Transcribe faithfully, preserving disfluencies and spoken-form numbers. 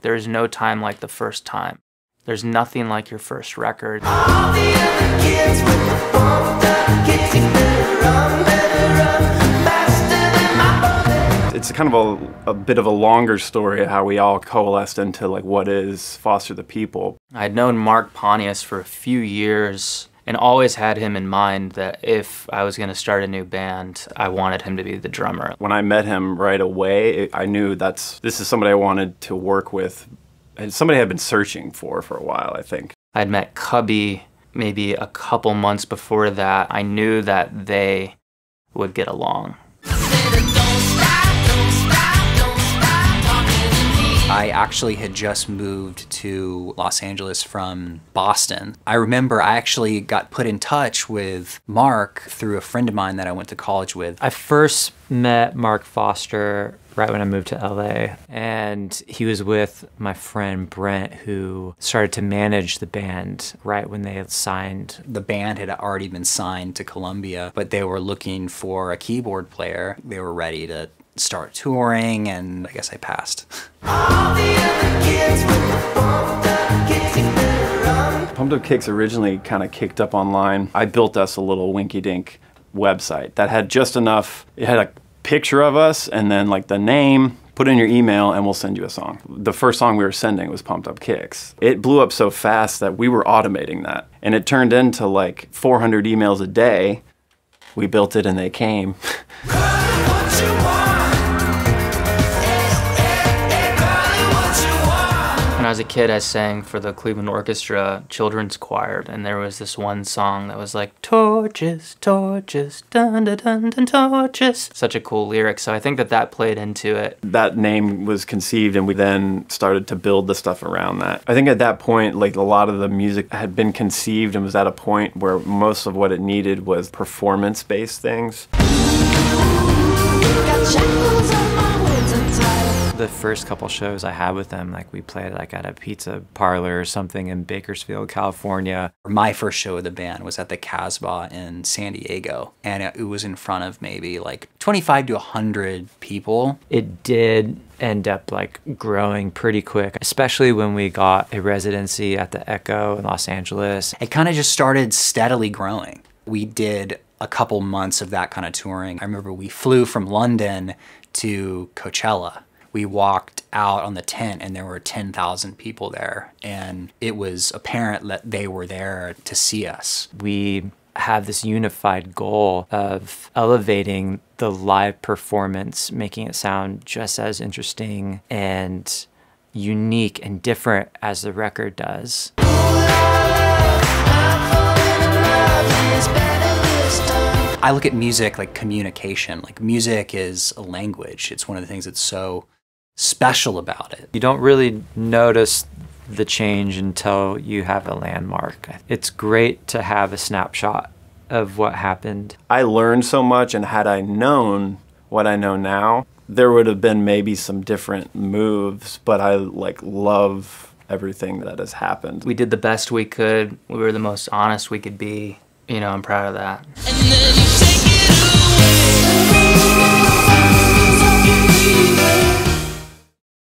There's no time like the first time. There's nothing like your first record. All the other kids with the pumped up kicks, better run, better run, faster than my bullet. It's kind of a, a bit of a longer story of how we all coalesced into like what is Foster the People. I'd known Mark Pontius for a few years and always had him in mind that if I was going to start a new band, I wanted him to be the drummer. When I met him right away, I knew that's this is somebody I wanted to work with. And somebody I had been searching for for a while, I think. I'd met Cubby maybe a couple months before that. I knew that they would get along. I actually had just moved to Los Angeles from Boston. I remember I actually got put in touch with Mark through a friend of mine that I went to college with. I first met Mark Foster right when I moved to L A, and he was with my friend Brent, who started to manage the band right when they had signed. The band had already been signed to Columbia, but they were looking for a keyboard player. They were ready to start touring, and I guess I passed. All the other kids with the pumped up kicks, better run. Pumped Up Kicks originally kind of kicked up online. I built us a little Winky Dink website that had just enough, it had a picture of us and then like the name, put in your email and we'll send you a song. The first song we were sending was Pumped Up Kicks. It blew up so fast that we were automating that. And it turned into like four hundred emails a day. We built it and they came. What you want? When I was a kid, I sang for the Cleveland Orchestra Children's Choir, and there was this one song that was like, torches, torches, dun dun dun dun torches. Such a cool lyric, so I think that that played into it. That name was conceived and we then started to build the stuff around that. I think at that point, like a lot of the music had been conceived and was at a point where most of what it needed was performance-based things. Got shackles on my words and tired. The first couple shows I had with them, like we played like at a pizza parlor or something in Bakersfield, California. My first show with the band was at the Casbah in San Diego, and it was in front of maybe like twenty-five to a hundred people. It did end up like growing pretty quick, especially when we got a residency at the Echo in Los Angeles. It kind of just started steadily growing. We did a couple months of that kind of touring. I remember we flew from London to Coachella. We walked out on the tent and there were ten thousand people there, and it was apparent that they were there to see us. We have this unified goal of elevating the live performance, making it sound just as interesting and unique and different as the record does. I look at music like communication. Like music is a language. It's one of the things that's so special about it. You don't really notice the change until you have a landmark. It's great to have a snapshot of what happened. I learned so much, and had I known what I know now, there would have been maybe some different moves, but I like love everything that has happened. We did the best we could. We were the most honest we could be. You know, I'm proud of that. And then you